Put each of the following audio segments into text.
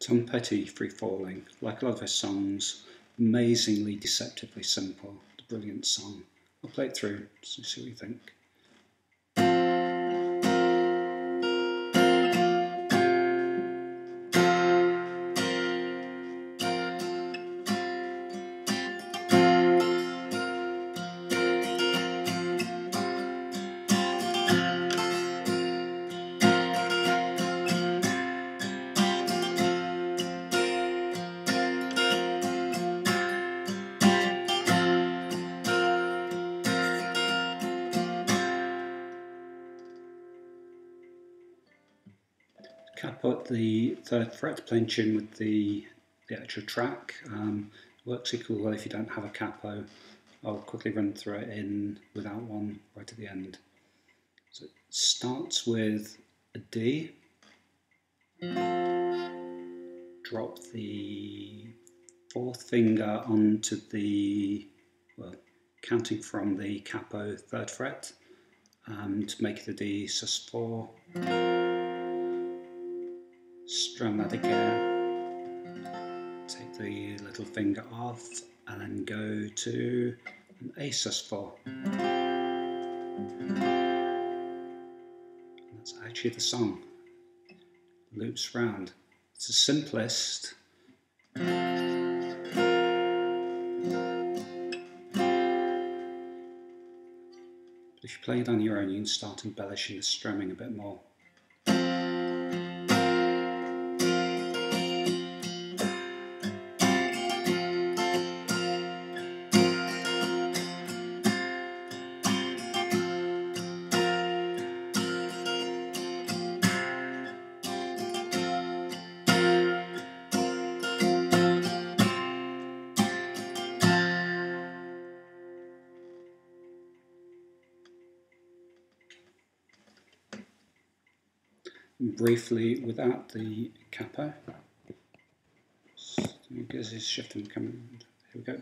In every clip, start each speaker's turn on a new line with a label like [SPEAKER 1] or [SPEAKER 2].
[SPEAKER 1] Tom Petty, Free Falling, like a lot of his songs, amazingly deceptively simple, a brilliant song. I'll play it through, so see what you think. Capo at the 3rd fret, playing tune with the actual track. Works equally well if you don't have a capo. I'll quickly run through it in without one right at the end. So it starts with a D, drop the 4th finger onto the, well, counting from the capo 3rd fret, to make the D sus4. Strum that again, take the little finger off, and then go to an A sus4. And that's actually the song. Loops round. It's the simplest. But if you play it on your own, you can start embellishing the strumming a bit more. Briefly without the capo. So there's his shifting coming. Here we go.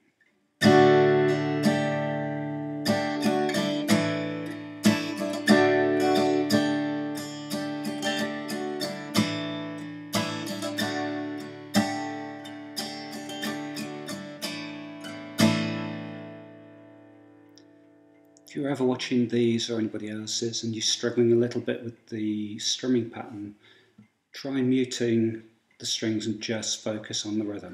[SPEAKER 1] If you're ever watching these or anybody else's and you're struggling a little bit with the strumming pattern, try muting the strings and just focus on the rhythm.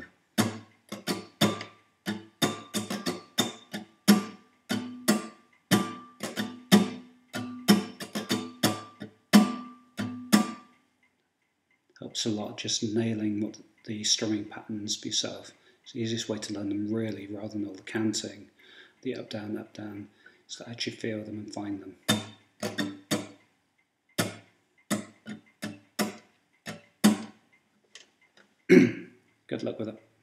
[SPEAKER 1] Helps a lot just nailing what the strumming patterns for yourself. It's the easiest way to learn them really, rather than all the counting, the up down, is to actually feel them and find them. Good luck with it.